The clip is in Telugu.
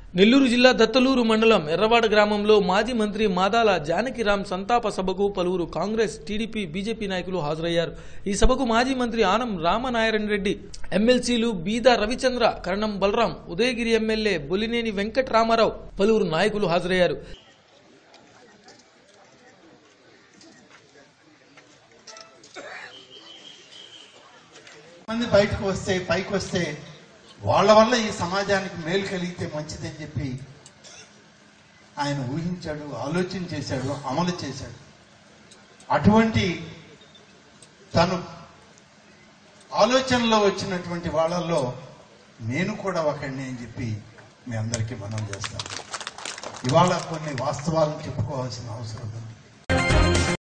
నెల్లూరు జిల్లా దత్తలూరు మండలం ఎర్రవాడ గ్రామంలో మాజీ మంత్రి మాదాల జానకిరాం సంతాప సభకు పలువురు కాంగ్రెస్, టీడీపీ, బీజేపీ నాయకులు హాజరయ్యారు. ఈ సభకు మాజీ మంత్రి ఆనం రామనారాయణ రెడ్డి, ఎమ్మెల్సీలు బీదా రవిచంద్ర, కరణం బలరాం, ఉదయగిరి ఎమ్మెల్యే బొలినేని వెంకటరామారావు, పలువురు నాయకులు హాజరయ్యారు. మంది బయటకు వస్తే పైకి వస్తే వాళ్ళ వల్ల ఈ సమాజానికి మేలు కలిగితే మంచిదని చెప్పి ఆయన ఊహించాడు, ఆలోచన చేశాడు, అమలు చేశాడు. అటువంటి తను ఆలోచనలో వచ్చినటువంటి వాళ్ళల్లో నేను కూడా ఒకడిని అని చెప్పి మీ అందరికీ మనం చేస్తాను. ఇవాళ కొన్ని వాస్తవాలను చెప్పుకోవాల్సిన అవసరం ఉంది.